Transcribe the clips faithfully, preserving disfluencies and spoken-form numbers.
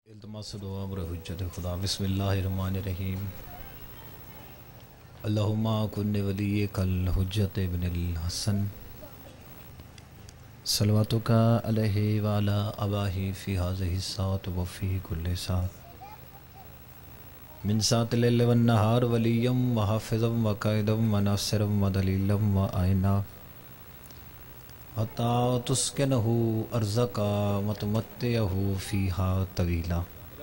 التماس دعا بر حجت خدا بسم اللہ الرحمن الرحیم اللہم کن ولیک الحجت ابن الحسن صلواتک علیہ وعلا اباہ فی هذه الساعة وفی کل ساعة من ساعة اللیل والنہار ولیا وحافظا وقائدا وناصرا ودلیلا وعینا حتی تسکنہ ارزقا وتمتعہ فیہا طویلا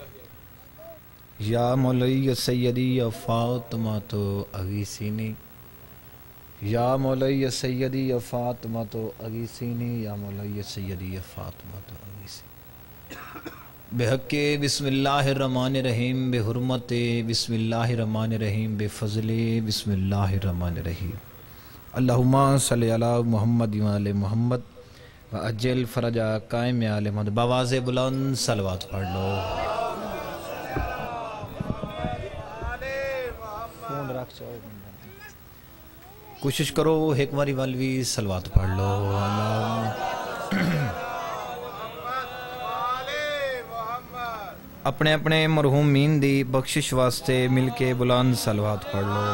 یا مولی سیدی یا فاطمہ تو اغیثینی یا مولی سیدی یا فاطمہ تو اغیثینی یا مولی سیدی یا فاطمہ تو اغیثینی بحق بسم اللہ الرحمن الرحیم بحرمت بسم اللہ الرحمن الرحیم بفضل بسم اللہ الرحمن الرحیم اللہم صلی علی محمد و علی محمد و اجل فرج قائم علی محمد بآواز بلند صلوات پڑھ لو کوشش کرو ایک باری والوی صلوات پڑھ لو اپنے اپنے مرحومین دی بخشش واسطے مل کے بلند صلوات پڑھ لو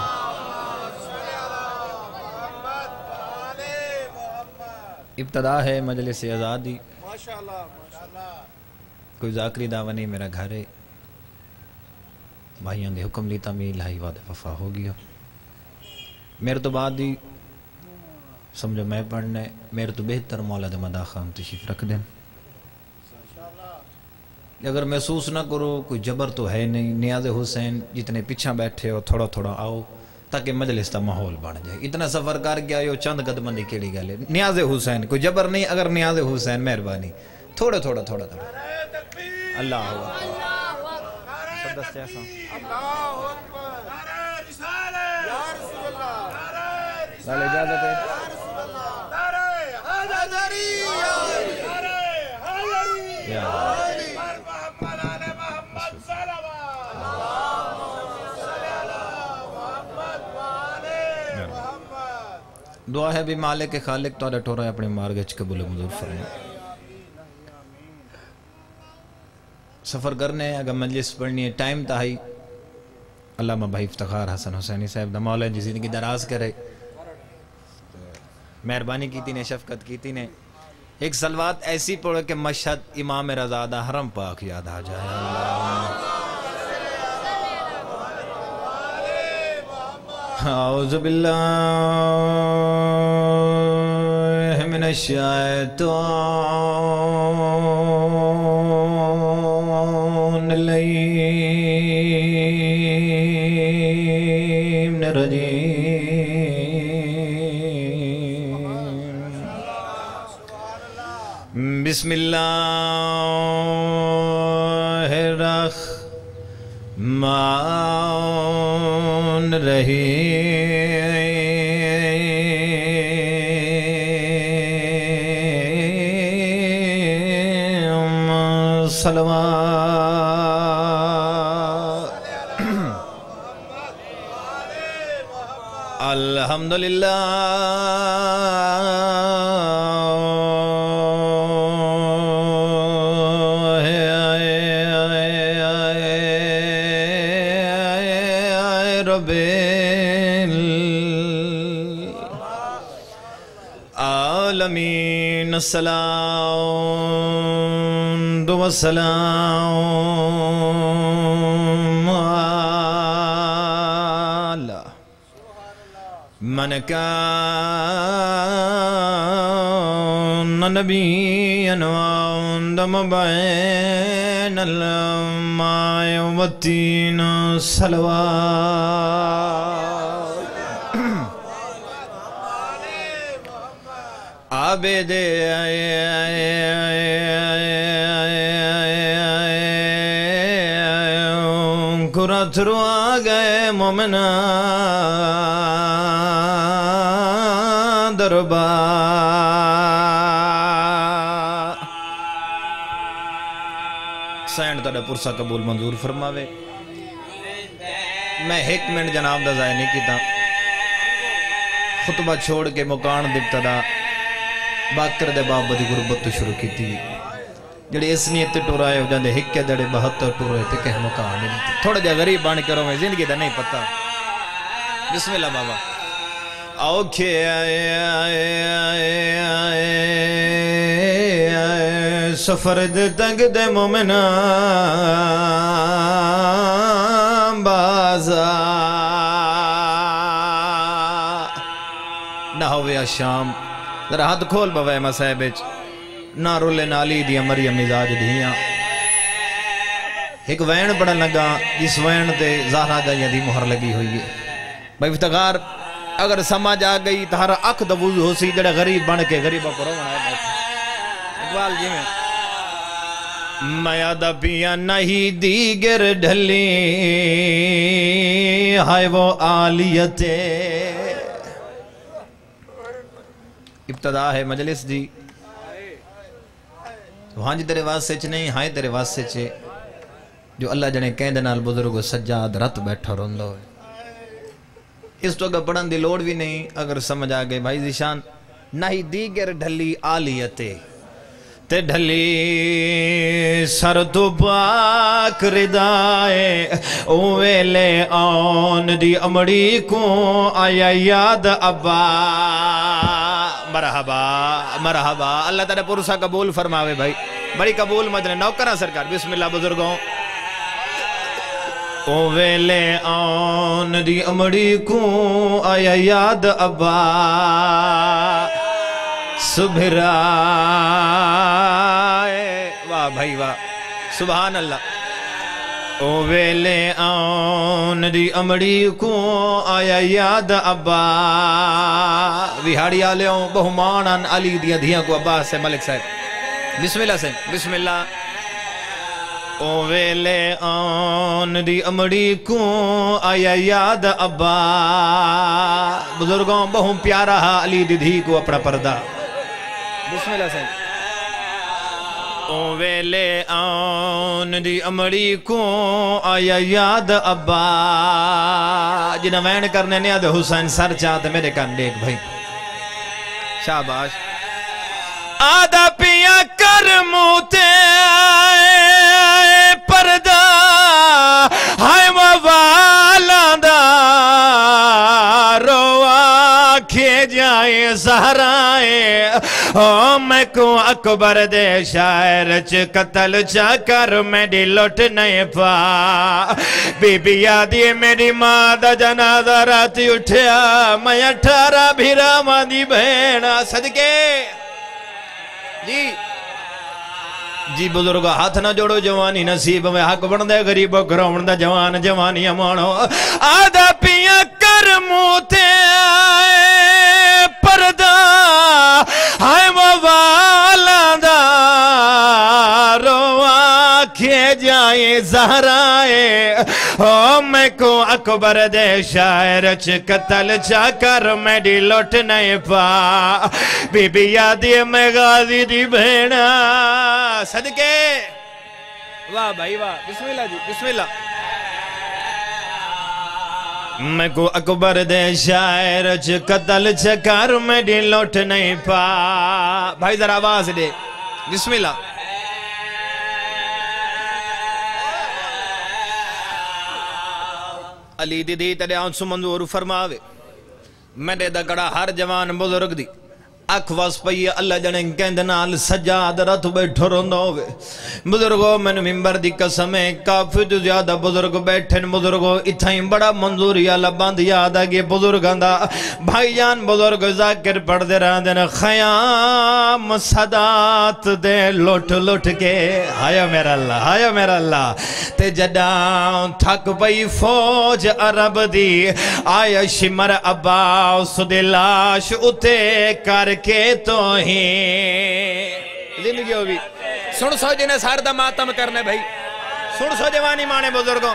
ابتدا ہے مجلس آزادی کوئی ذاکری دعوی نہیں میرا گھر ہے بھائیاں دے حکم لی تعمیل ہائی وعدہ وفا ہو گیا میرے تو بعد ہی سمجھو میں پڑھنے میرے تو بہتر مولا دے مداح خان تشریف رکھ دیں اگر محسوس نہ کرو کوئی جبر تو ہے نہیں نیاز حسین جتنے پیچھا بیٹھے ہو تھوڑا تھوڑا آؤ تاکہ مجلس تا ماحول بڑھ جائے اتنا سفر کر کے آئے ہو چند قدم دی کیڑی گلے نیاز حسین کوئی جبر نہیں اگر نیاز حسین مہربانی تھوڑا تھوڑا تھوڑا تھوڑا اللہ اکبر سب دستے ایسا اللہ اکبر نعرہ رسالت یا رسول اللہ نعرہ اجازت ہے نعرہ حیدری نعرہ حیدری یا محمد آل محمد صلوات اللہم صلی علی محمد وآل محمد دعا ہے بھی مالک خالق تو اڈٹو رہا ہے اپنے مارگچ قبول منظور فرمائے سفر کرنے اگر مجلس پڑھنی ہے ٹائم تاہی علامہ بھائی افتخار حسن حسینی صاحب دا مولا جی زندگی دراز کرے مہربانی کیتی نے شفقت کیتی نے ایک صلوات ایسی پڑھو کہ مشہد امام رضا دا حرم پاک یاد آ جائے اعوذ باللہ من الشیطان اللعین الرجیم بسم اللہ الرحمن الرحیم صلوات الحمدللہ رب العالمین السلام دو السلام علی من کان نبیًا وعندم بین الماء والتین صلوات عابد قرات رو آگئے مومنان دربار سینڈ تڑا پرسا قبول منظور فرماوے میں ایک منٹ جناب دا ضائع نہیں کیتا خطبہ چھوڑ کے مکان دبتدا باکر دے باب بدی غربت تو شروع کی تھی جڑے اس نیت ٹور آئے ہو جاندے ہکے دڑے بہتر ٹور ہوئے تے کہ مقام نہیں تھوڑا جا غریب بان کرو میں زندگی دا نہیں پتہ بسم اللہ بابا اوکھے آئے آئے آئے آئے سفر دے تنگ دے مومنہ بازا نہ ہویا شام ذرا ہاتھ کھول بوائے مسائبچ نہ رولے نالی دیا مریم مزاج دھیاں ایک وین بڑا لگا جس وین تے زہرہ جائیں دی مہر لگی ہوئی ہے بھائی افتخار اگر سمجھ آ گئی تہارا اکھ دبوز ہو سی جڑا غریب بن کے غریبہ کو رونا ہے اقبال جی میں میادہ پیا نہیں دیگر ڈھلی ہائے وہ آلیتے ابتدا ہے مجلس جی وہاں جی تیرے واسطے چ نہیں ہائے تیرے واسطے چ جو اللہ جنے کہن دے نال بزرگ سجاد رت بیٹھا روندو ہے اس تو اگر پڑھن دی لوڑ بھی نہیں اگر سمجھ آ گئے بھائی ذیشان نہیں دیگر ڈھلی آلیتے تے ڈھلی سر تو پاک ردائے اوے لے آن دی امڑی کو آیا یاد ابا مرحبا مرحبا اللہ تعالیٰ پرسا قبول فرماوے بھائی بڑی قبول مجھنے نوکرہ سرکار بسم اللہ بزرگوں اوے لے آن دی امڑی کو آیا یاد ابا سبھرائے واہ بھائی واہ سبحان اللہ اوے لے آن دی امڑی کو آیا یاد ابا ویہاڑی آلیوں بہمانان علی دیا دیا کو عباس سے ملک صاحب بسم اللہ سے بسم اللہ اوے لے آن دی امڑی کو آیا یاد ابا بزرگوں بہم پیارا علی دی دھی کو اپنا پردہ بسم اللہ سے اوے لے آن دی امڑی کو آیا یاد ابا جنہ وین کرنے نیاد حسین سر چاہتے میرے کان دیکھ بھائی شاباش آدھا پیا کر موتے آئے پردہ ہائے موالان دا روا کھے جائے زہرائے او میں کو اکبر دے شاعر چ قتل چا کر میری لٹ نہیں پا بی بی یادی میری ماں دا جنازہ راتی اٹھیا میں اٹھارہ بھیرا ماں دی بہنا صدقے جی جی بزرگ ہاتھ نہ جوڑو جوانی نصیب میں حق بن دے غریب گراؤن دا جوان جوانی امانو آدھا پیا کر موتے آئے پردہ ہائے موالان دا روا کھے جائے زہرائے او میں کو اکبر دے شاعر چ قتل چا کر میری لٹ نہیں پا بی بی یادی میں غازی دی بھینا صدقے واہ بھائی واہ بسم اللہ جی بسم اللہ میں کو اکبر دے شاعر چ قتل چا کر میری لٹ نہیں پا بھائی ذرا آواز دے بسم اللہ علی دی دی تیرے آنسو منظور فرماوے میں دے دکڑا ہر جوان بزرگ دی اکھ واس پئی اللہ جنیں کہند نال سجاد رت بیٹھو روندو ہوئے بزرگو میں نے ممبر دی قسمیں کافی جو زیادہ بزرگ بیٹھن بزرگو اتھائیں بڑا منظوری اللہ باندھ یاد آگے بزرگان دا بھائی جان بزرگ ذاکر پڑھ دے رہا دن خیام صدات دے لٹ لٹ کے ہایا میرا اللہ ہایا میرا اللہ تے جداں تھک پئی فوج عرب دی آیا شمر عباس دے لاش اتے کر کے تو ہی زندگی ہوگی سن سو جنہیں ساردہ ماتم کرنے بھائی سن سو جوانی مانے بزرگوں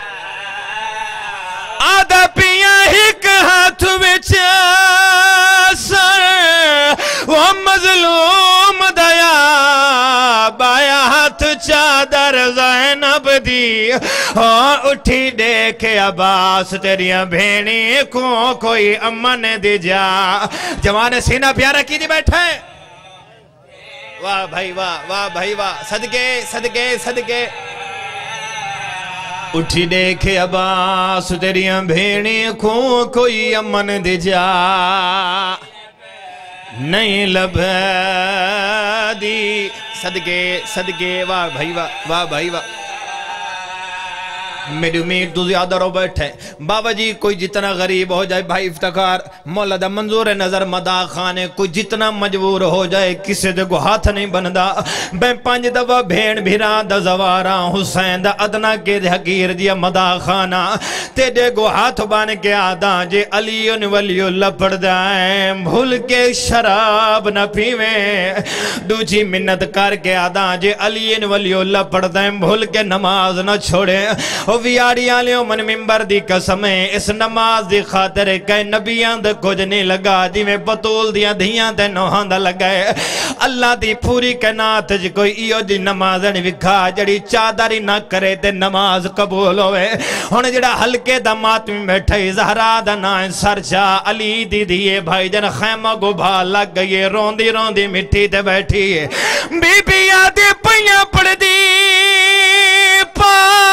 آدھا پیا ہک ہاتھ وچا سر وہ مظلوم دیا بایا ہاتھ چادر زینب دی اٹھی دیکھے عباس تیریاں بھینی کو کوئی امن دی جا جوان سینہ پیارا کی دی بیٹھے واہ بھائی واہ واہ بھائی واہ صدقے صدقے صدقے اٹھی دیکھے عباس تیریاں بھیڑی کو کوئی امن دے جا نہیں لب دی صدقے صدقے واہ بھائی واہ واہ بھائی واہ میری امید تو زیادہ رو بیٹھے بابا جی کوئی جتنا غریب ہو جائے بھائی افتخار مولا دا منظور نظر مدا خانے کوئی جتنا مجبور ہو جائے کسی دے کو ہاتھ نہیں بندا بے پانچ دفعہ بھیڑ بھیرا دا زوارا حسین دا ادنا کے دے حقیر دیا مدا خانہ تیرے کو ہاتھ بان کے آدھا جے علی ولی اللہ پڑ دائیں بھول کے شراب نہ پیویں دوچی منت کر کے آدھا جے علی ولی اللہ پڑ دائیں بھول کے نماز نہ چھوڑے ویاری آلیوں من ممبر دی قسمیں اس نماز دی خاطر کئی نبیان دے کچھ نہیں لگا دی میں بطول دیا دھیاں دے نوہاں دا لگائے اللہ دی پوری کنات جی کوئی ایو دی نماز نہیں وکھا جڑی چادری نہ کرے تے نماز قبول ہوئے ہونے جڑا ہلکے دا ماتمی بیٹھے زہرا دا نائن سرچا علی دی دیئے بھائی جن خیمہ کو بھا لگ گئی روندی روندی مٹی تے بیٹھی بی بی آدھے پہیاں پڑ دی پا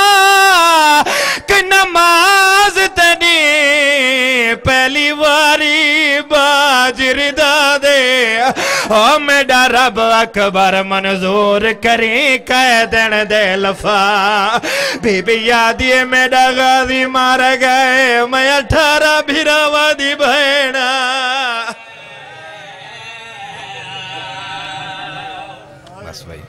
کہ نماز تنی پہلی واری باجر دا دے او میڈا رب اکبر منظور کری قیدن دے لفا بی بی یادیے میڈا غازی مار گئے میں اٹھارہ بھیرا وادی بھینا بس بھائی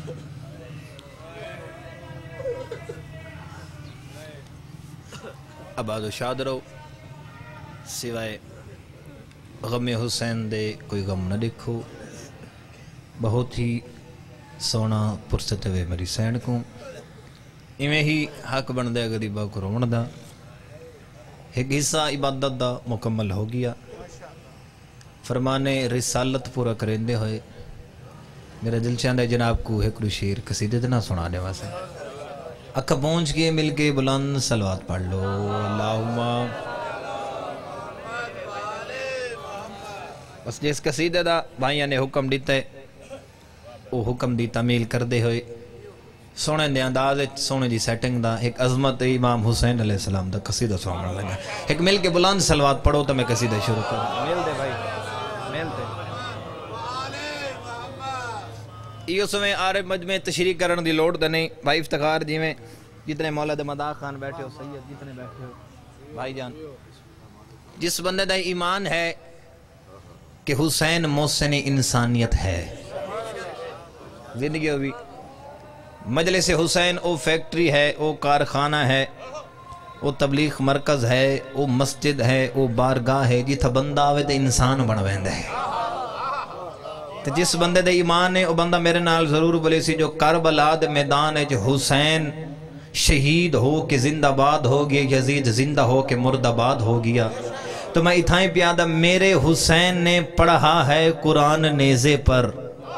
آباد و شاد رہو سوائے غم حسین دے کوئی غم نہ دیکھو بہت ہی سونا پرستے ہوئے میری سین کو ایمیں ہی حق بن دے غریبہ کو رومن دا ایک حصہ عبادت دا مکمل ہو گیا فرمانے رسالت پورا کرندے ہوئے میرا دل چاہتا جناب کو ایک رو شیر قصیدے دنا سنانے واسے اکھا پہنچ کے مل کے بلند صلوات پڑھ لو اللہم بس جس قصیدہ دا بھائیاں نے حکم دیتا ہے وہ حکم دی تعمیل کر دے ہوئے سونے دے انداز سونے دی سیٹنگ دا ایک عظمت امام حسین علیہ السلام دا قصیدہ سونا لگا ایک مل کے بلند صلوات پڑھو تو میں قصیدہ شروع کروں مل دے بھائی مل دے ایو سمیں آرے مجمع تشریح کرن دی لوڑ دے نہیں بھائی افتخار جی میں جتنے مولا دے مدا خان بیٹھے ہو سید جتنے بیٹھے ہو بھائی جان جس بندے دا ایمان ہے کہ حسین محسن انسانیت ہے زندگی ہوئی مجلس حسین او فیکٹری ہے او کارخانہ ہے او تبلیغ مرکز ہے او مسجد ہے او بارگاہ ہے جتھا بندہ آوے تے انسان بن ویندے ہے تو جس بندے دے ایمان ہے او بندہ میرے نال ضرور بولے سی جو کربلا دے میدان ہے جو حسین شہید ہو کے زندہ باد ہو گیا یزید زندہ ہو کے مرد آباد ہو گیا تو میں اتھائیں پیادہ میرے حسین نے پڑھا ہے قرآن نیزے پر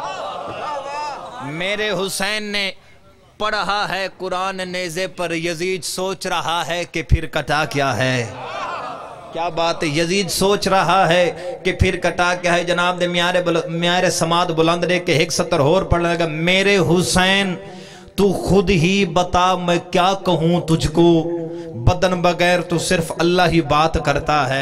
میرے حسین نے پڑھا ہے قرآن نیزے پر یزید سوچ رہا ہے کہ پھر کٹا کیا ہے کیا بات ہے یزید سوچ رہا ہے کہ پھر کٹا کیا ہے جناب دے میارے سماد بلند دے کہ ایک ستر ہور پڑھنے لگا میرے حسین تو خود ہی بتا میں کیا کہوں تجھ کو بدن بغیر تو صرف اللہ ہی بات کرتا ہے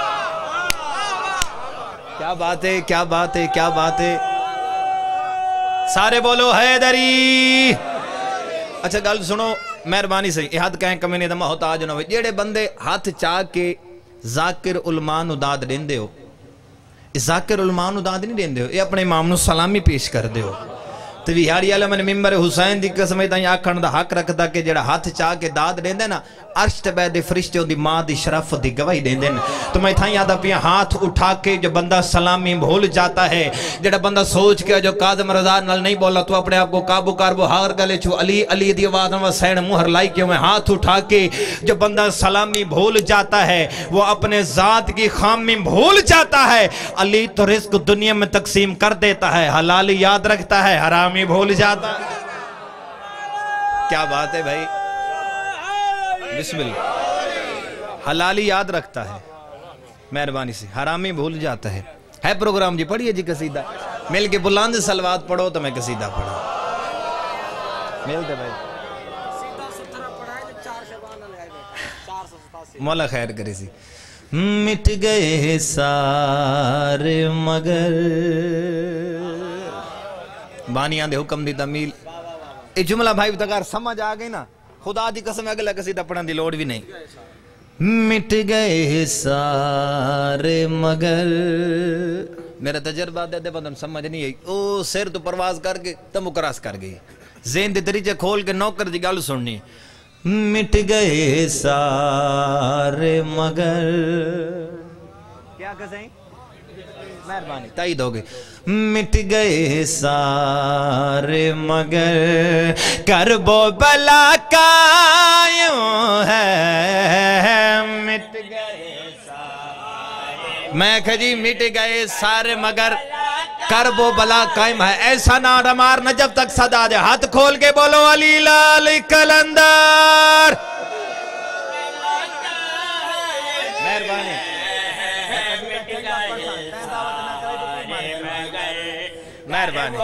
کیا بات ہے کیا بات ہے کیا بات ہے سارے بولو حیدری اچھا گل سنو مہربانی سے یہ حد کہیں کمی نہیں دمہ ہوتا آج نہ ہوئے جیڑے بندے ہاتھ چاہ کے ذاکر علمان اداد دین دے ہو ذاکر علمان اداد نہیں دین دے ہو یہ اپنے امام نو سلامی پیش کر دے ہو تو ویہاری علیہ من ممبر حسین دی قسم ہے تاہیں آکھن دا حق رکھتا کہ جڑا ہاتھ چاہ کے داد دین دے نا عرش تبہ دے فرشتے دی ماں دی شرف دی گواہی دین دے تو میں تھائیں یادہ پیا ہاتھ اٹھا کے جو بندہ سلامی بھول جاتا ہے جڑا بندہ سوچ کے جو کاظم رضا نال نہیں بولا تو اپنے آپ کو کابو کاربو ہار گلے چھو علی علی دی آواز و سین مہر لائی کے میں ہاتھ اٹھا کے جو بندہ سلامی بھول جاتا ہے وہ اپنے ذات کی خامی بھول جاتا ہے علی تو رزق دنیا میں تقسیم کر دیتا ہے حلال یاد رکھتا ہے حرامی بھول جاتا ہے کیا بات ہے بھائی بسم اللہ حلالی یاد رکھتا ہے مہربانی سے حرامی بھول جاتا ہے ہے پروگرام جی پڑھئے جی قصیدہ مل کے بلند سلوات پڑھو تو میں قصیدہ پڑھا ملتے بھائی مولا خیر کرے سی مٹ گئے سارے مگر بانیاں دے حکم دی تمیل یہ جملہ بھائی بتکار سمجھ آگئی نا خدا دی قسم اگلا قصیدہ پڑھن دی لوڑ بھی نہیں مٹ گئے سارے مگر میرا تجربہ دے دے بندن سمجھ نہیں ہے او سیر تو پرواز کر کے تم اکراس کر گئی ذہن دے دریچے کھول کے نوکر دی گل سننی مٹ گئے سارے مگر کیا کسیں مہربانی تائید ہو گئی مٹ گئے سارے مگر کرب و بلا قائم ہے مٹ گئے سارے میں کہا جی مٹ گئے سارے مگر کرب و بلا قائم ہے ایسا نعرہ مارنا جب تک صدا دے ہاتھ کھول کے بولو علی لال کلندر مہربانی مہربانی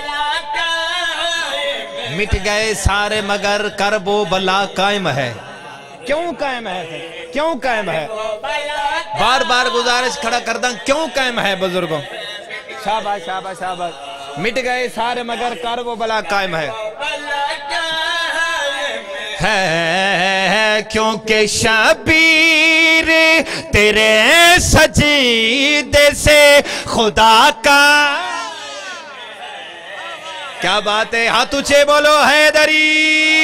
مٹ گئے سارے مگر کرب و بلا قائم ہے کیوں قائم ہے کیوں قائم ہے بار بار گزارش کھڑا کردہ کیوں قائم ہے بزرگوں شاباش شاباش شاباش مٹ گئے سارے مگر کرب و بلا قائم ہے ہے کیونکہ شبیر تیرے سجدے سے خدا کا کیا بات ہے ہاتھ اچھے بولو حیدری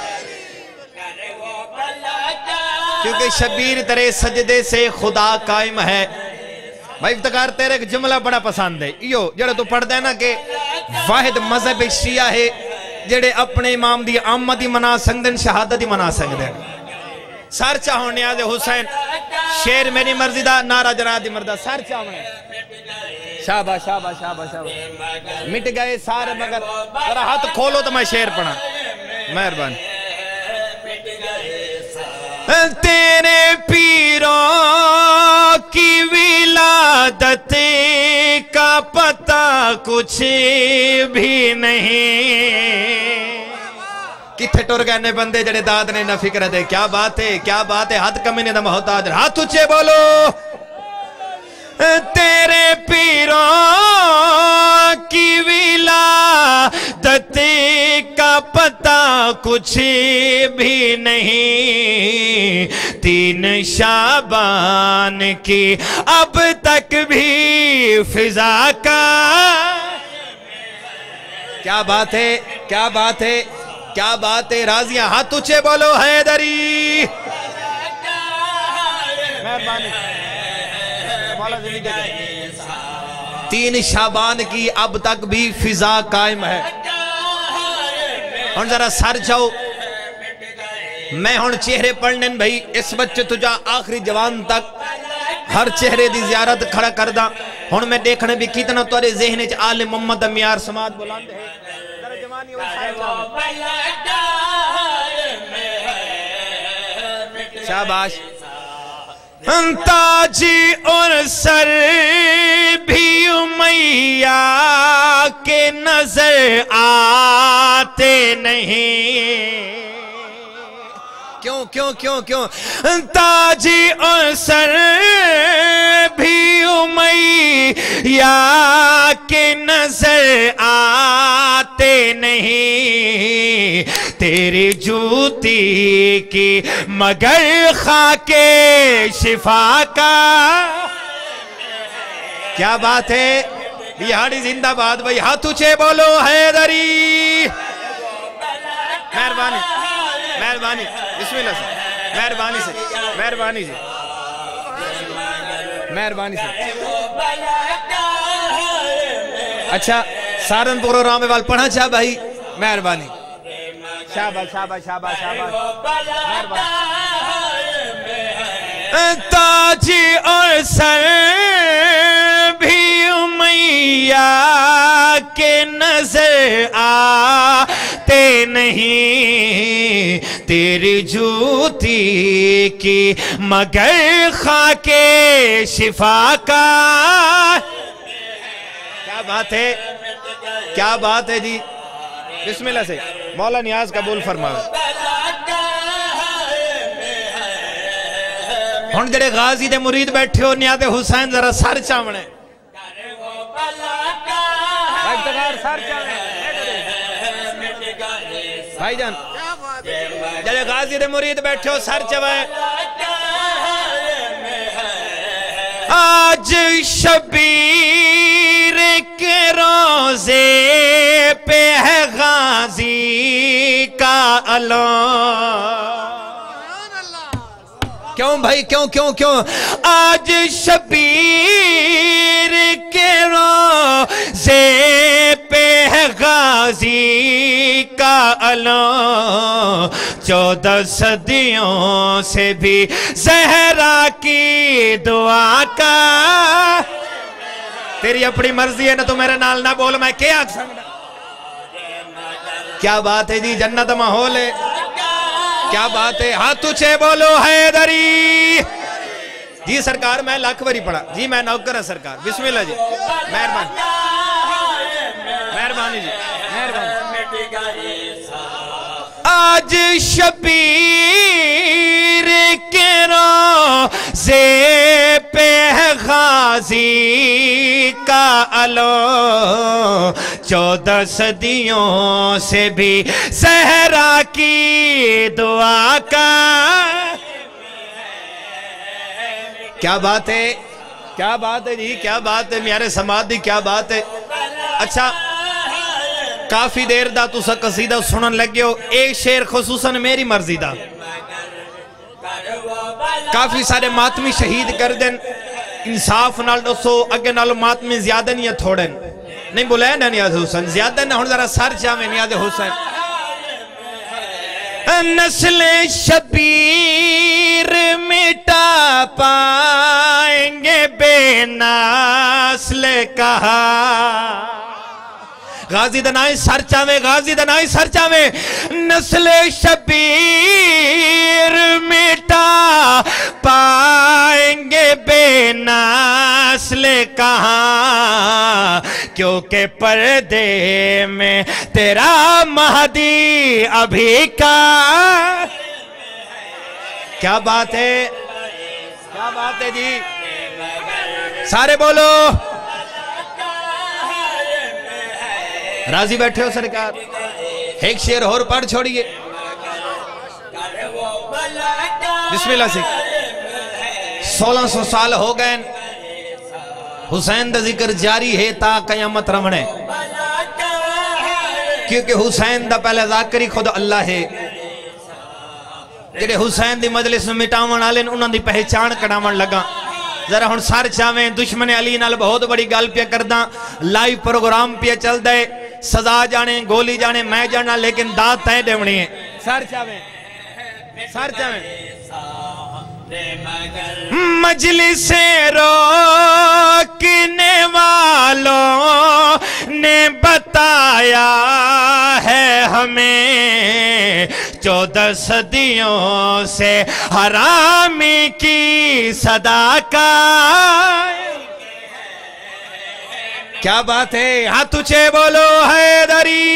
کیونکہ شبیر تیرے سجدے سے خدا قائم ہے بھائی افتخار تیرے ایک جملہ بڑا پسند ہے یہ جڑے تو پڑھ دے نا کہ واحد مذہب شیعہ ہے جڑے اپنے امام دی آمدی منا سکدن شہادتی منا سکدن سار چاہو نیاز حسین شیر میری مرضی دا نعرہ جناب دی مردہ سار چاہو شابہ شابہ شابہ شابہ مٹ گئے سارے مگر ذرا ہاتھ کھولو تو میں شیر پڑھا مہربانی تیرے پیروں کی ولادت کا پتہ کچھ بھی نہیں کتھے ٹور گئے بندے جڑے داد نے نہ فکر دے کیا بات ہے کیا بات ہے ہاتھ کمی نے دا محتاج ہاتھ اچھے بولو تیرے پیروں کی ولادت کا پتہ کچھ بھی نہیں تین شعبان کی اب تک بھی فضا کا کیا بات ہے کیا بات ہے کیا بات ہے راضیاں ہاتھ اچھے بولو حیدری مہربانی تین شعبان کی اب تک بھی فضا قائم ہے ہن ذرا سر جاؤ میں ہن چہرے پڑھنے بھئی اس بچے تجھا آخری جوان تک ہر چہرے دی زیارت کھڑا کردہ ہن میں دیکھنے بھی کتنا تورے ذہن چ آل محمد امیار سماعت بلاندے ہیں ذرا جوانی شاباش تاجی اور سر بھی امیہ کے نظر آتے نہیں کیوں کیوں کیوں کیوں تاجی اور سر بھی امیہ کے نظر آتے نہیں تیری جوتی کی مگر خاک شفا کا کیا بات ہے بہاڑی زندہ باد بھئی ہاتھ اچھے بولو حیدری مہربانی مہربانی بسم اللہ سے مہربانی سے مہربانی سے مہربانی سے اچھا سارن پروگرام وال پڑھا چاہ بھائی مہربانی شاباش شاباش شاباش شاباش تاجی اور سر بھی امیہ کے نظر آتے نہیں تیری جوتی کی مگر خاک شفا کا کیا بات ہے کیا بات ہے جی بسم اللہ سے مولا نیاز قبول فرمائے ہن جڑے غازی دے مرید بیٹھے ہو نیاز حسین ذرا سر چاونے سر چاونے بھائی جان جڑے غازی دے مرید بیٹھے ہو سر چوائے آج شبیر کے روزے پہ ہے غازی کا علم کیوں بھائی کیوں کیوں کیوں آج شبیر کے روزے پہ ہے غازی کا علم چودہ صدیوں سے بھی زہرا کی دعا کا تیری اپنی مرضی ہے نا تو میرے نال نہ بول میں کیا سکتا کیا بات ہے جی جنت ماحول ہے کیا بات ہے ہاتھ تجھے بولو حیدری جی سرکار میں لاکھ باری پڑھا جی میں نوکر ہے سرکار بسم اللہ جی مہربانی مہربانی جی مہربانی آج شبیر کے روزے پہ ہے غازی کا علم چودہ صدیوں سے بھی زہرا کی دعا کا کیا بات ہے کیا بات ہے جی کیا بات ہے میارے سمادی کیا بات ہے اچھا کافی دیر دا تو سا قصیدہ سنن لگے ہو ایک شعر خصوصاً میری مرضی دا کافی سارے ماتمی شہید کر دیں انصاف نال دوسو اگے نالو ماتمی زیادہ نہیں ہے تھوڑن نہیں بولے نا نیاز حسین زیادہ نہ ہون ذرا سر چاہمیں نیاز حسین نسل شبیر مٹا پائیں گے بے نسل کہا غازی دنائی سر چاہویں غازی دنائی سر چاہویں نسل شبیر مٹا پائیں گے بے نسل کہاں کیونکہ پردے میں تیرا مہدی ابھی کا کیا بات ہے کیا بات ہے جی سارے بولو راضی بیٹھے ہو سرکار ایک شعر اور پڑھ چھوڑیے بسم اللہ سے سولہ سو سال ہو گئے حسین دا ذکر جاری ہے تا قیامت رمنے کیونکہ حسین دا پہلے ذاکری خود اللہ ہے جڑے حسین دی مجلس میں مٹاون آلین انہوں دی پہچان کڑاون لگا ذرا ہن سار چاہویں دشمن علی نال بہت بڑی گال پیا کرداں لائیو پروگرام پیا چل دے سزا جانے گولی جانے میں جانا لیکن داد تائے دیونی ہے سار چاہویں سار چاہویں مجلس روکنے والوں نے بتایا ہے ہمیں چودہ صدیوں سے حرامی کی صدا کا کیا بات ہے ہاتھ تجھے بولو حیدری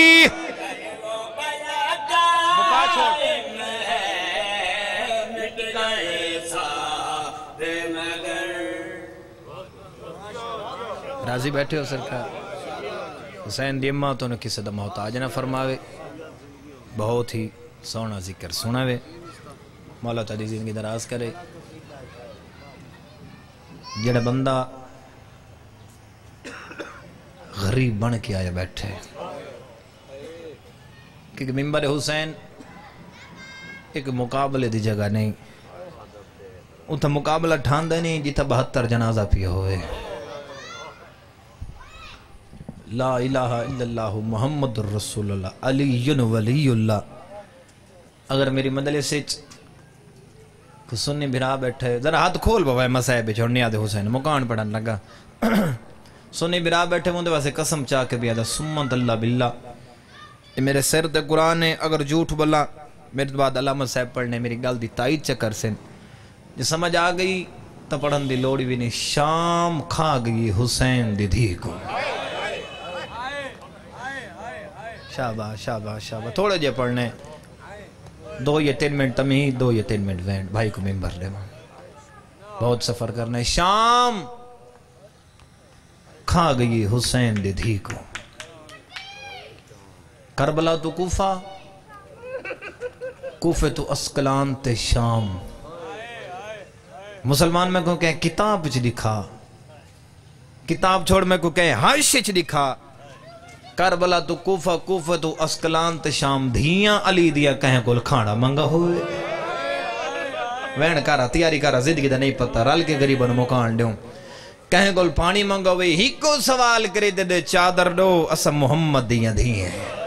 راضی بیٹھے ہو سرکار حسین دیمہ تو نے کسی دا محتاج نہ فرماوے بہت ہی سونا ذکر سناوے مولا تعالی زندگی دراز کرے جڑا بندہ غریب بن کے آیا بیٹھے کیونکہ منبر حسین ایک مقابلے دی جگہ نہیں اتھا مقابلہ ٹھاندہ نہیں جیتا بہتر جنازہ پیا ہوئے لا الہ الا اللہ محمد الرسول اللہ علی ولی اللہ اگر میری مجلس سے سنی بھرا بیٹھے ذرا ہاتھ کھول بابا مسائب چھوڑنی آدھے حسین مکان پڑھن لگا سنی بھرا بیٹھے مندے واسے قسم چاہ کے بھی آدھا سمت اللہ باللہ یہ میرے سر دے قرآن ہے اگر جھوٹ بلا میرے بعد علامہ صاحب پڑھنے میری گل دی تائید چکر سے جو سمجھ آگئی تا پڑھن دی لوڑی بھی نہیں شام کھا گئی حسین دی دھی کو شاباش شاباش شاباش تھوڑے جے پڑھنے دو یا تین منٹ تمہیں دو یا تین منٹ وینڈ بھائی کو ممبر لے ماں بہت سفر کرنا ہے شام کھا گئی حسین دے دھی کو کربلا تو کوفہ کوفے تو اسکلان تے شام مسلمان میں کو کہیں کتاب چ لکھا کتاب چھوڑ میں کو کہیں حاشیے چ لکھا کربلا تو کوفہ کوفہ تو اسکلان تے شام دھیاں علی دیا کہیں کول کھانا منگا ہوئے وین کارا تیاری کارا زندگی دا نہیں پتہ رل کے غریباں نوں مکان دیوں کہیں کول پانی منگا ہوئے ہی کو سوال کرے دے دے چادر دو اسا محمد دیاں دھیاں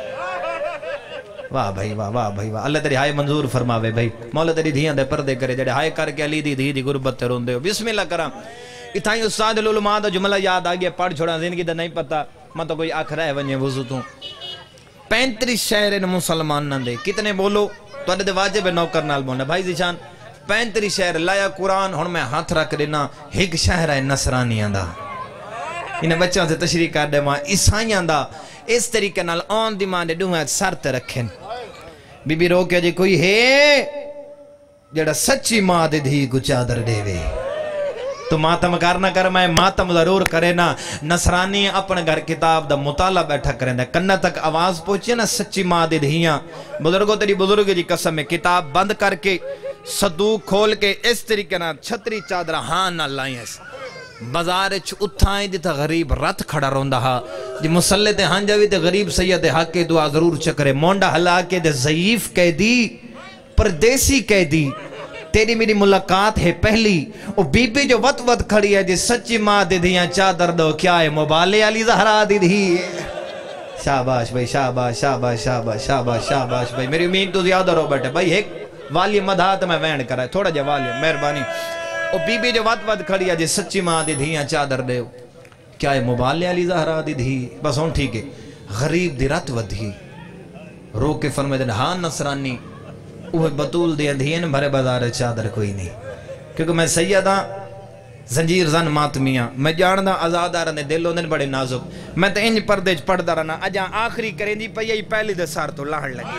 واہ بھائی واہ واہ بھائی واہ اللہ تیری ہائے منظور فرماوے بھائی مولا تیری دھیاں دے پردے کرے جڑے ہائے کر کے علی دی دھی دی غربت تے روندے ہو بسم اللہ کرام اتھائیں استاد العلماء دا جملہ یاد آگیا پڑھ چھوڑا زندگی دا نہیں پتا میں تو کوئی آکھ رہے ونجے وضو تو پینتریس شہر ان مسلمان نہ دے کتنے بولو تو اڈے دے واجب نوکر نال بولنا بھائی زیشان پینتریس شہر لایا قرآن ہن میں ہاتھ رکھ دینا ایک شہر ہے نصرانیاں دا انہیں بچوں سے تشریح کر دے ماں عیسائیاں دا اس طریقے نال آن دی ماں دے دوہاں سر تے رکھیں بی بی رو کے جی کوئی ہے جڑا سچی ماں دے دھی کو چادر دے وے تو ماتم کرنا کر میں ماتم ضرور کرے نا نصرانی اپنے گھر کتاب دا مطالعہ بیٹھا کریں دا کنہ تک آواز پہنچے نا سچی ماں دے دھیاں بزرگوں تیری بزرگ جی قسم میں کتاب بند کر کے صدوق کھول کے اس طریقے نا چھتری چادر ہاں نہ لائیں ایسا بازار چھ اتھائیں دیتا غریب رت کھڑا روندہ ہا جی مسلح تے ہاں جاوی تے غریب سید حق کے دعا ضرور چکرے مونڈا ہلا کے دے ضعیف کہہ دی پردیسی کہہ دی تیری میری ملاقات ہے پہلی او بی بی جو وط وط کھڑی ہے جی سچی ماں دے دیاں چادر دو کیا ہے مبالے علی زہرا دی دی شاباش بھائی شاباش شاباش شاباش شاباش شاباش بھائی میری امید تو زیادہ رو بیٹھے بھائی ایک والی مدھات میں وینڈ کرا ہے تھوڑا جا والی مہربانی او بی بی جو وط وط کھڑی ہے جی سچی ماں دی دیاں چادر دے کیا ہے مبالے علی زہرا دی دی بس ہون ٹھیک ہے غریب دی رت ود ہی رو کے فرمائے دن ہاں نصرانی اوہ بطول دیا دھین بھرے بازار چادر کوئی نہیں کیونکہ میں سیدہ زنجیر زن ماتمیاں میں جاندہ آزادہ رہنے دلوں دن بڑے نازک میں تو انج پردیج پڑھ دا رہنا اجاں آخری کریں دی پہی پہلی دے سار تو لہن لگی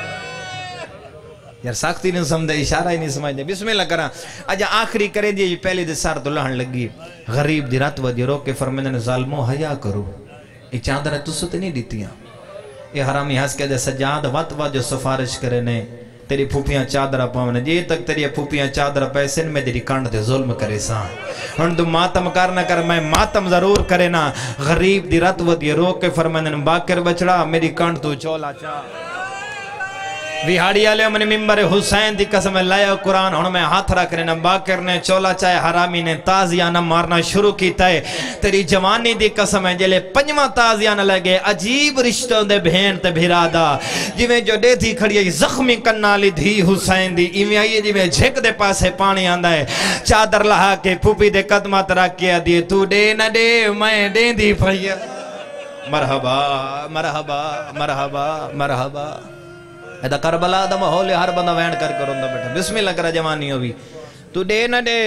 یار ساکتی نہیں سمجھے اشارہ ہی نہیں سمجھے بسم اللہ کرا اجاں آخری کریں دی پہلی دے سار تو لہن لگی غریب دی رات ودی رو کے فرمیدن ظالمو حیا کرو یہ چادر ہے تسو تے نہیں دیتیاں یہ حرامی ہنس کے دے سجاد وط وط جو سفارش کرنے تیری پھوپیاں چادرہ پاونے جی تک تیری پھوپیاں چادرہ پیسن میں تیری کانڈ دے ظلم کرے ساں ہن تو ماتم کرنا کر میں ماتم ضرور کرے نا غریب دی رت ود یہ روک کے فرمانن باکر بچڑا میری کانڈ تو چولا چاہ ویہاڑی آلے منی ممبر حسین دی قسم لائے قرآن ہن میں ہاتھ رکھ رہے نا باکر نے چولا چاہے حرامی نے تازیانہ مارنا شروع کیتا ہے تیری جوانی دی قسم ہے جلے پنجمہ تازیانہ لگے عجیب رشتوں دے بہن تے بھرادا جی میں جو دے تھی کھڑی ہے زخمی کنالی دھی حسین دی ایویں آئیے جی میں جھک دے پاسے پانی آندہ ہے چادر لہا کے پھوپی دے قدمات رکھ کیا دیے تو دے نہ دے میں دے دی پھڑیا مرحبا مرحبا مرحبا مرحبا ایدہ کربلا دا محول ہر بندہ وینڈ کر کر اندہ بیٹھا بسم اللہ کرا جوانی ہوئی تو دے نہ دے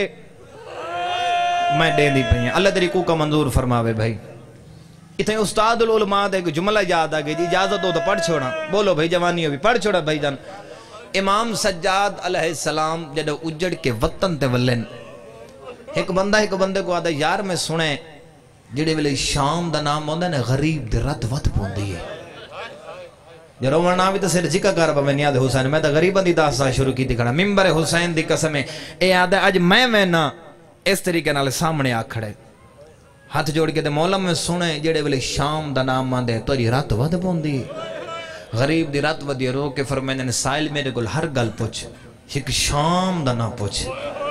میں دے دی پہنیا اللہ تیری کو کا منظور فرماوے بھائی اتنے استاد العلماء دے جملہ یاد آگئی جی اجازت ہو تو پڑھ چھوڑا بولو بھائی جوانی ہوئی پڑھ چھوڑا بھائی جان امام سجاد علیہ السلام جدو اجڑ کے وطن تے ولن ایک بندہ ایک بندے کو آدھا یار میں سنے جڑے ویلے شام دا نام ہوندہ نے غریب دی رت وط پوندی ہے جو رومنا بھی تو سر جکا کاربا میں نیاد حسین میں تو غریبان دی داستان شروع کی دکھڑا ممبر حسین دی قسم ہے اے آدھا آج میں میں نا اس طریقے نالے سامنے آکھڑے ہاتھ جوڑ کے دے مولا میں سنے جڑے ویلے شام دا نام ماندے تو یہ رات ود پوندی غریب دی رات ود یہ رو کے فرمائنے نے سائل میرے گل ہر گل پوچھ ایک شام دا نا پوچھ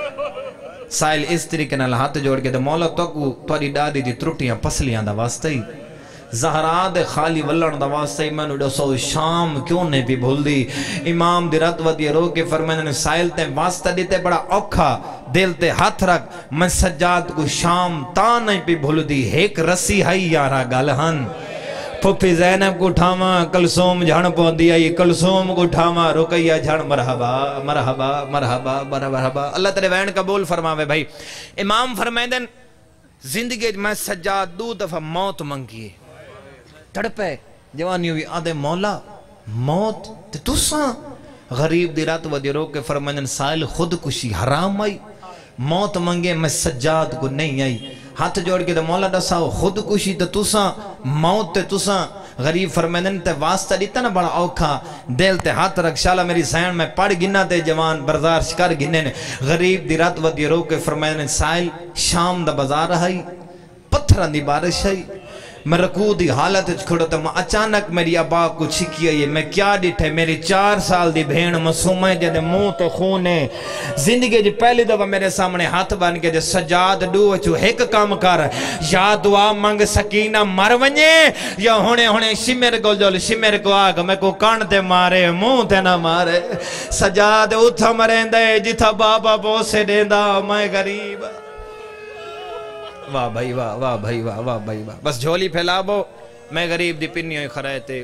سائل اس طریقے نال ہاتھ جوڑ کے دے مولا تو کو توڑی دادی دی ترٹیاں پسلیاں دا واسطہ ہی زہرا دے خالی ولن دا واسطے میں نے سو شام کیوں نہیں بھی بھول دی امام دی رات ود یہ رو کے فرمانے نے سائل تے واسطہ دیتے بڑا اوکھا دل تے ہاتھ رکھ میں سجاد کو شام تا نہیں بھی بھول دی ایک رسی ہائی یارا گالہن پھوپی زینب کو ٹھاما کلثوم جھن پون دیا یہ کلثوم کو ٹھاما رکیہ جھن مرحبا مرحبا مرحبا مرحبا اللہ تیرے وین قبول فرماوے بھائی امام فرمائدن زندگی میں سجاد دو دفعہ موت منگیے تڑپے جوانی بھی آدھے مولا موت تے تساں غریب دی رات ودی رو کے فرمائن سائل خودکشی حرام آئی موت منگے میں سجاد کو نہیں آئی ہاتھ جوڑ کے دے مولا دساؤ خودکشی تے تساں موت تے تساں غریب فرمائن تے واسطہ دیتا نا بڑا اوکھا دل تے ہاتھ رکھ شالا میری سین میں پڑھ گنا تے جوان بردار شکر گنے نے غریب دی رات ودی رو کے فرمائن سائل شام دا بازار آئی پتھران دی بارش آئی میں رکوع دی حالت کھڑا تھا میں اچانک میری ابا کو چھکی آئی میں کیا ڈٹھے میری چار سال دی بہن مسومہ ہے جدے منہ تے خون ہے زندگی جی پہلی دفعہ میرے سامنے ہاتھ بان کے جے سجاد ڈو چو ایک کام کر یا دعا منگ سکینہ مر ونجے یا ہونے ہونے شمر کو جول شمر کو آگ میں کو کان تے مارے منہ تے نہ مارے سجاد اتھا مرین دے جتھا بابا بوسے دیندہ میں غریب واہ بھائی واہ واہ بھائی واہ واہ بھائی واہ بس جھولی پھیلا بو میں غریب دی پنی ہوئی خرائے تے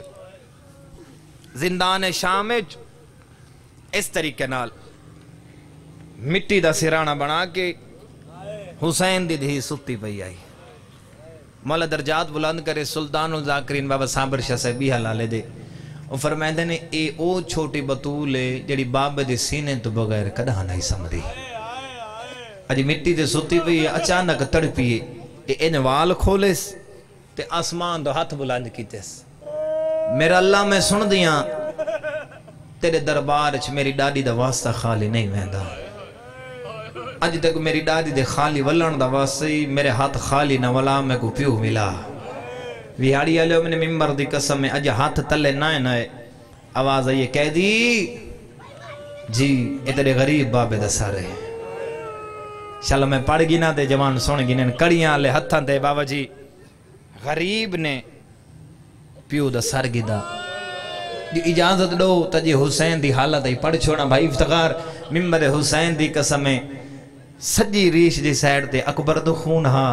زندان شامج اس طریقے نال مٹی دا سرانہ بنا کے حسین دی دھی ستی پئی آئی مولا درجات بلند کرے سلطان الزاکرین بابا صابر شاہ سے بھی حلالے دے وہ فرمائندے نے اے او چھوٹی بطولے جڑی بابے دے سینے تو بغیر کدھا نہیں سمدھی اجی مٹی دے سوتی پئی اچانک تڑپیے اے انوال کھولیس تے آسمان دو ہاتھ بلند کیتیس میرا اللہ میں سن دیاں تیرے دربار چھ میری ڈاڈی دا واسطہ خالی نہیں ویندا اج تک میری ڈاڈی دے خالی ولن دا واسطہ میرے ہاتھ خالی نہ ولا میں کو پیو ملا ویہاڑی علیہ میں نے ممبر دی قسم میں اج ہاتھ تلے نائے نائے آواز آئیے کہہ دی جی اے تیرے غریب بابے دا سارے شالا میں پڑھ گینا دے جوان سن گینا کڑیاں لے ہتھاں دے بابا جی غریب نے پیو دا سر گیدا جی اجازت دو تا جی حسین دی حالت ہے پڑھ چھوڑا بھائی افتخار ممبر حسین دی قسمیں سجی ریش دی سیڈ تے اکبر دا خون ہاں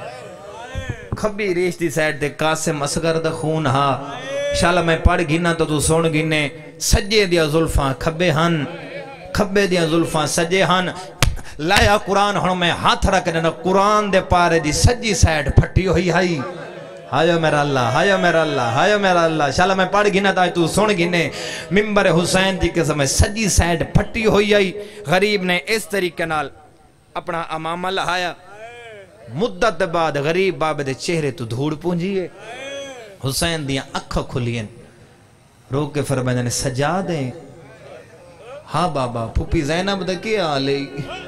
کھبی ریش دی سیڈ تے قاسم اصغر دا خون ہاں شالا میں پڑھ گینا تو تو سن گینے سجے دیا ظلفاں کھبے ہن کھبے دیا ظلفاں سجے ہن لایا قرآن ہنو میں ہاتھ رکھنے نا قرآن دے پارے دی سجی سیڈ پھٹی ہوئی ہائی ہائیو میرا اللہ ہائیو میرا اللہ ہائیو میرا اللہ شالا میں پڑھ گینا تا تو سن گینے ممبر حسین دی قسم سجی سیڈ پھٹی ہوئی آئی غریب نے اس طریقے نال اپنا امامہ لہایا مدت بعد غریب بابے دے چہرے تو دھوڑ پونجیے حسین دیاں اکھا کھلین رو کے فرمائے نے سجا دیں ہاں بابا پھوپی زینب دا کیا آلے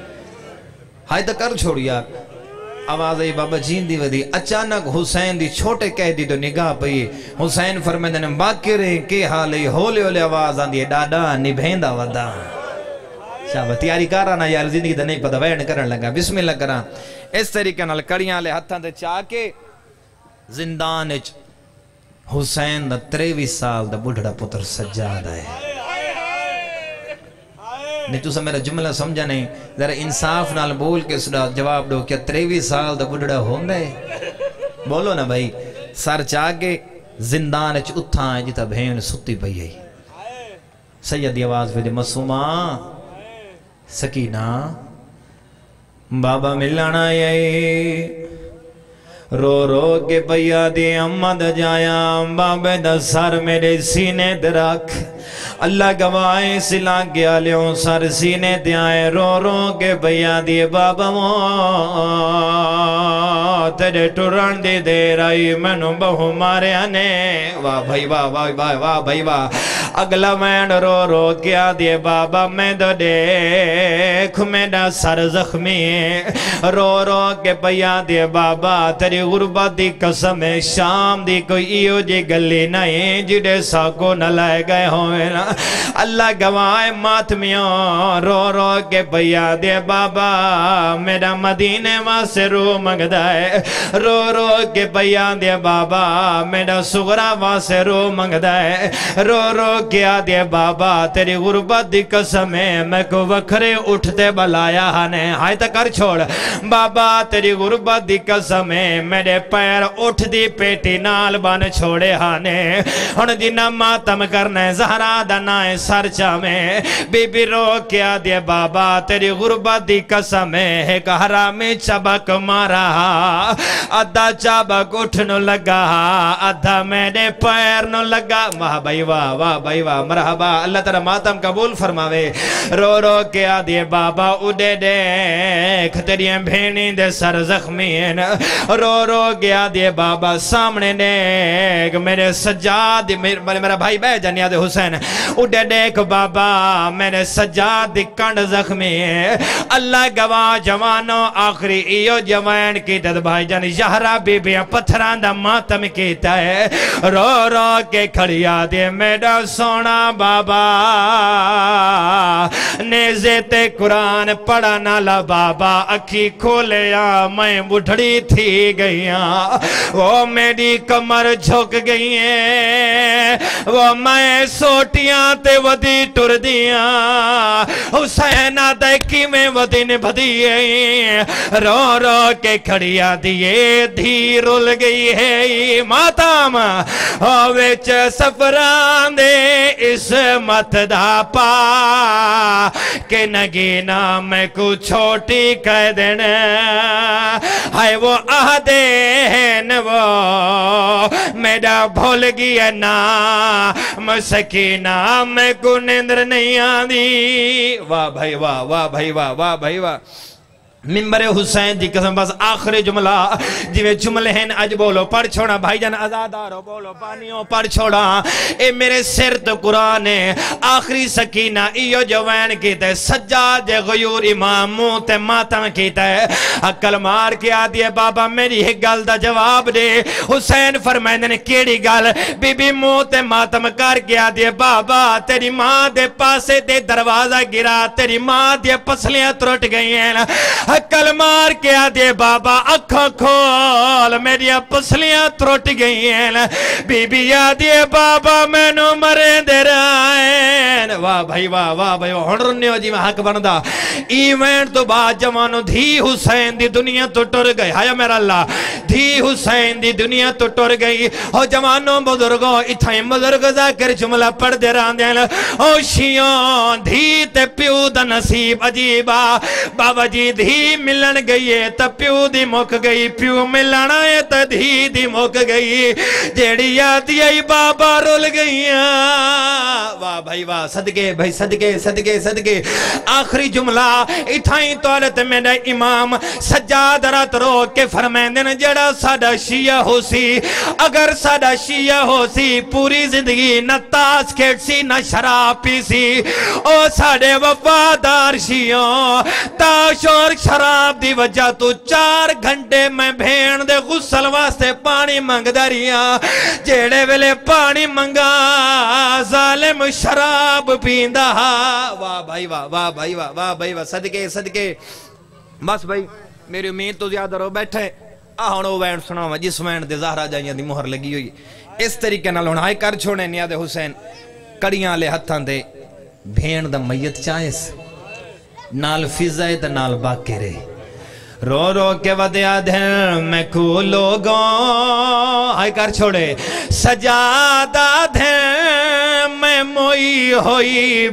ہائی تا کر چھوڑیا آواز آئی بابا جین دی ودی اچانک حسین دی چھوٹے کہہ دی تو نگاہ پئی حسین فرمائے نے باقی رہے کہ حالے ہولے ہولے آواز آن دی ڈاڈا نبھیندہ ودا شاہ تیاری کارانا یار زندگی دا نہیں پتا وین کرن لگا بسم اللہ کران اس طریقے نال کڑیاں لے ہتھاں دے چاہ کے زندان اچ حسین دا تریوی سال دا بڑھڑا پتر سجاد ہے نہیں تو سا میرا جملہ سمجھا نہیں ذرا انصاف نال بول کے سنا جواب دو کیا تریوی سال دا بڑھڑا ہوں دے بولو نا بھائی سر چاہ کے زندان اچ اتھاں ہے جتا بہن ستی پئی ہے سیدی آواز پہ دے مسومہ سکینہ بابا ملانا ہے رو رو کے پیا دی امد جایا بابے دا سر میرے سینے درک اللہ گواہے سلا گیا لیوں سر سینے دیائے رو رو کے پیا دی بابا مو تیرے ٹران دی دیر آئی منو بہو مارے آنے واہ بھائی واہ واہ واہ واہ بھائی واہ اگلا میں رو رو کیا دی بابا میں دو دیکھ میرا سر زخمی رو رو کے پیا دی بابا تیری غربت دی قسم شام دی کوئی ایو جی گلی نہیں جڑے ساکو نہ لائے گئے ہوئے نا اللہ گواہ ماتمیوں رو رو کے پیا دے بابا میرا مدینے واسے رو مگدہ ہے رو رو کے پیا دے بابا میرا سغرا واسے رو مگدہ ہے رو رو کیا دے بابا تیری غربت دی قسم میں کو وکھرے اٹھتے بلایا ہانے ہائی تا کر چھوڑ بابا تیری غربت دی قسم میرے پیر اٹھ دی پیٹی نال بان چھوڑے ہانے ہن جنہ ماتم کرنے زہر ज़हरा दा नाए सरचा में बीबी रो के आदे बाबा तेरी गुरबत दी कसम है एक हरामी चबक मारा अद्धा चबक उठन लगा अद्धा मेरे पैर न लगा। वाह भाई वाह वाह भाई वाह मरहबा अल्लाह तेरा मातम कबूल फरमावे। रो रो के आदे बाबा उडे देख तेरी भेणी दे सर जख्मी हैं। रो रो के आदे बाबा सामने देख मेरे सज्जाद मेरे मेरा भाई बह जानिया दे हुसैन उडे देख बाबा मेरे सज्जाद दी कंड जख्मी है। अल्लाह गवाह जवानो आखिरी इयो जवान की दद भाई जान ज़हरा बीबी पत्थरां दा मातम कीता है। रो रो के खड़िया दे मेरा सोना बाबा नेज़े ते कुरान पढ़ा नाला बाबा अखी खोलिया मैं बुढ़ड़ी थी गईया वो मेरी कमर झुक गई है वो मैं सोटियां ते वदी टुर दिया हुसैन आदे की में वदी ने भदी रो रो के खड़िया दिए धी रुल गई है मातम विच सफरां दे इस मत दा पा के नगीना मैं को छोटी कह देना है वो आहदे न वो मेरा भूल गया ना मसकीना मैं को निंद्र नहीं आती। वाह भाई वाह वाह भाई वाह वाह भाई वाह मिंबर हुसैन दी कसम बस आखिरी जुमला जिवे जुमले हैं अज बोलो पढ़ छोड़ा भाईजान आजादारो बोलो पानियों पढ़ छोड़ा ए मेरे सिर तो कुरान है आखिरी सकीना इयो जवान कीते सज्जाद गयूर इमाम मुंह ते मातम कीता है अकल मार के आदी है बाबा मेरी एक गल दा जवाब दे। हुसैन फरमांदे ने केड़ी गल बीबी मुंह ते मातम कर के आदी है बाबा तेरी मां दे पासे ते दरवाजा गिरा तेरी मां दी पसलियां त्रुट गई हैं अकल मार के आदे बाबा अखा खोल मेरी पसलियां त्रुट गई हैं बीबी आदे बाबा मैनू मरे दे रहे। वाह भाई वाह वाह भाई हुण रुन्ने जी मैं हक बनदा इवेंट तो बाद जवानों धी हुसैन दी दुनिया तो टुर गई हाय मेरा अल्लाह धी हुसैन दी दुनिया तो टुर गई हो जवानों बुजुर्गों इथाई बुजुर्ग जाकर जुमला पढ़दे रहंदे ओ शियों धी ते प्यो दा नसीब अजीबा बाबा जी धी मिलन गई है तो प्यो दी मुक गई प्यो मिलना है तो धी दी मुक गई जेड़ी आती आई बाबा रुल गई। वाह भाई वाह सदके भाई सदके सदके सदके आखिरी जुमला इथाई तौलत मेरा इमाम सज्जाद रात रो के फरमांदे ने जेड़ा साडा शिया हो सी अगर साडा शिया हो सी पूरी जिंदगी न ताश खेड सी न शराब पी सी ओ साडे वफादार शियों ताश और शराब दी वजह तो चार घंटे मैं भेड़ दे गुसल वास्ते पानी मंगदा रिया जेड़े वेले पानी मंगा जालिम शराब पींदा। वाह भाई वाह वाह भाई वाह वाह भाई वाह सदके सदके बस भाई मेरी उम्मीद तो ज्यादा रो बैठे आ हुण ओ वैन सुनावा जिस वैन दे ज़हरा जाइयां दी मोहर लगी हुई इस तरीके नाल हुण हाय कर छोड़े निया दे हुसैन कड़ियां ले हत्थां दे भेड़ दा मैयत चाहेस नाल फिजाए ते नाल बाकेरे रो रो के वदया दिल मैं को लोगों हाय कर छोड़े सजादा दिल मैं मोई होई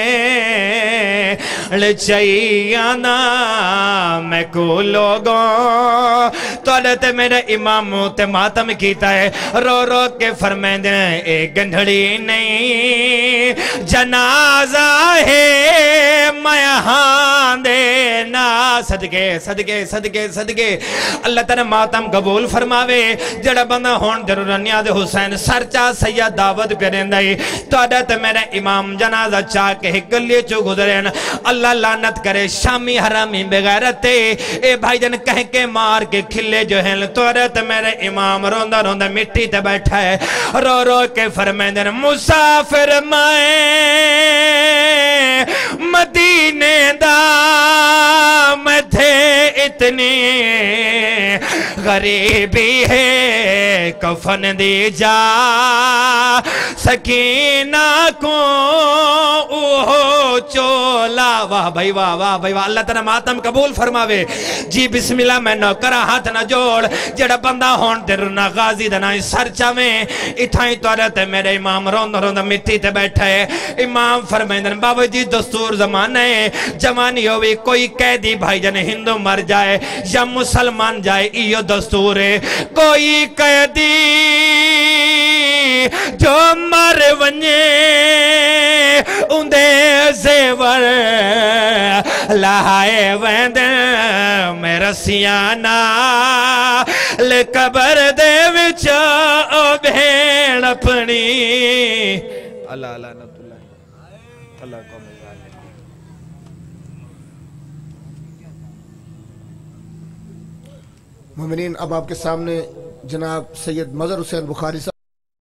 भेड़ चाहिए ना मैं को लोगों तोड़े ते मेरे इमामों ते मातम कीता है रो रो के फरमांदे ए गंढड़ी नहीं जनाजा है मैं हां दे ना सदके सदके सदके सदके अल्लाह तेरा मातम कबूल फरमावे जड़ा बंदा हुण जरूर नियाज़ हुसैन सरचा सैयद दावत पे देंदा है तोड़ा ते मेरा इमाम जनाजा चा के गली चो गुजरे अल्लाह लानत करे शामी हरामी बेगैरते ए भाईजान कह के मार के खिले जो है तोड़ा ते मेरे इमाम रोंदा रोंदा मिट्टी ते बैठा है रो रो के फरमांदे मुसाफिर मैं मदीने दा मैं थे इतनी गरीबी है کفن دی جا سکینہ کو اوہ چولا واہ بھائی واہ واہ بھائی واہ اللہ تعالیٰ ماتم قبول فرماوے جی بسم اللہ میں نوکرہ ہاتھ نہ جوڑ جڑا بندہ ہون تے رنا غازی دنائی سر چاویں اتھائی توارت میرے امام روند روند مٹی تے بیٹھا ہے امام فرمائندن بابا جی دستور زمانہ ہے جوانی ہوئی کوئی قیدی بھائی جن ہندو مر جائے یا مسلمان جائے ایو دستور ہے کوئی قیدی جو مر ونجے اندے زیور لہائے ویند میرا سیانہ لے قبر دے وچ او بھین اپنی اللہ اللہ نت اللہ اللہ کو مزال مومنین اب آپ کے سامنے جناب سید مظہر حسین بخاری صاحب